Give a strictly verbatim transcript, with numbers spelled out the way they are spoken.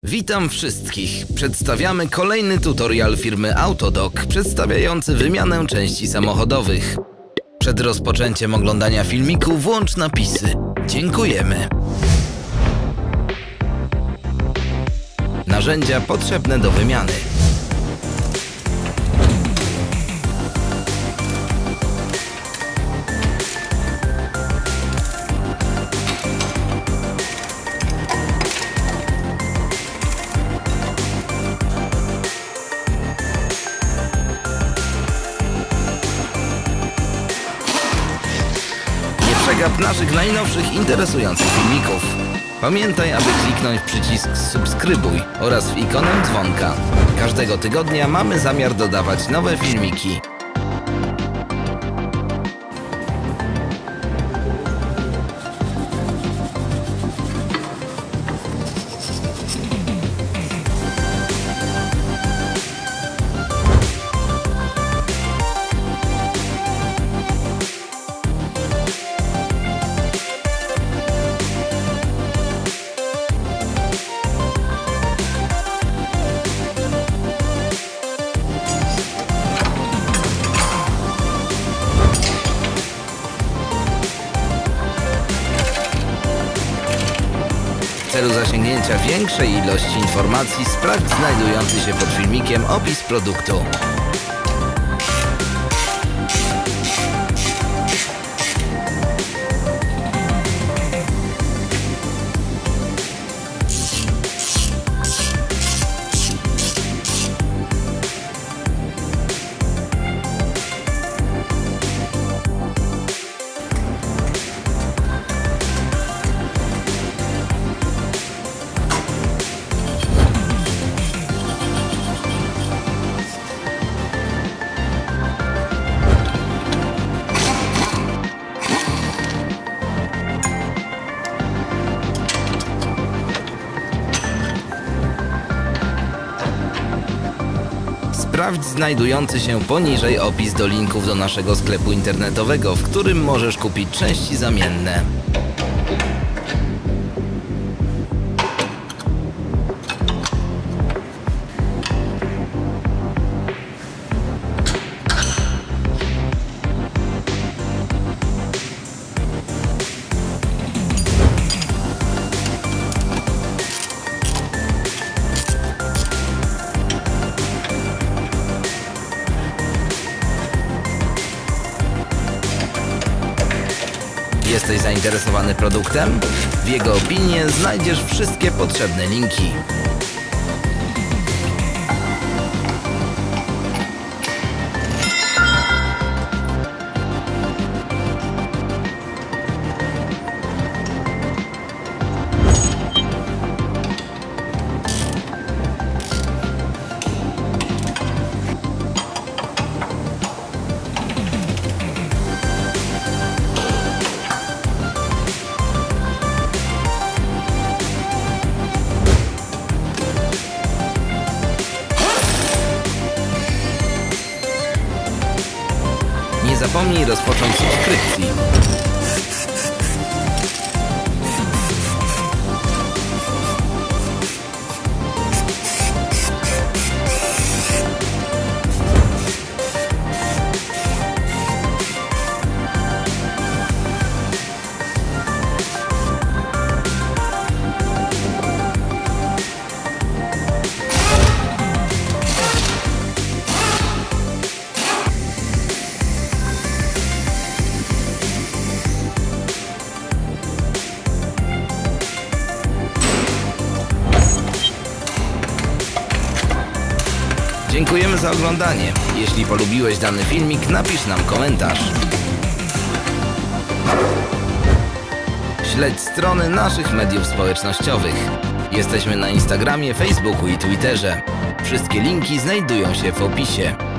Witam wszystkich. Przedstawiamy kolejny tutorial firmy Autodoc przedstawiający wymianę części samochodowych. Przed rozpoczęciem oglądania filmiku włącz napisy. Dziękujemy. Narzędzia potrzebne do wymiany. Nie przegap naszych najnowszych interesujących filmików. Pamiętaj, aby kliknąć w przycisk subskrybuj oraz w ikonę dzwonka. Każdego tygodnia mamy zamiar dodawać nowe filmiki. W celu zasięgnięcia większej ilości informacji sprawdź znajdujący się pod filmikiem opis produktu. Sprawdź znajdujący się poniżej opis do linków do naszego sklepu internetowego, w którym możesz kupić części zamienne. Jesteś zainteresowany produktem? W jego opinie znajdziesz wszystkie potrzebne linki. Nie zapomnij rozpocząć subskrypcji. Dziękujemy za oglądanie. Jeśli polubiłeś dany filmik, napisz nam komentarz. Śledź strony naszych mediów społecznościowych. Jesteśmy na Instagramie, Facebooku i Twitterze. Wszystkie linki znajdują się w opisie.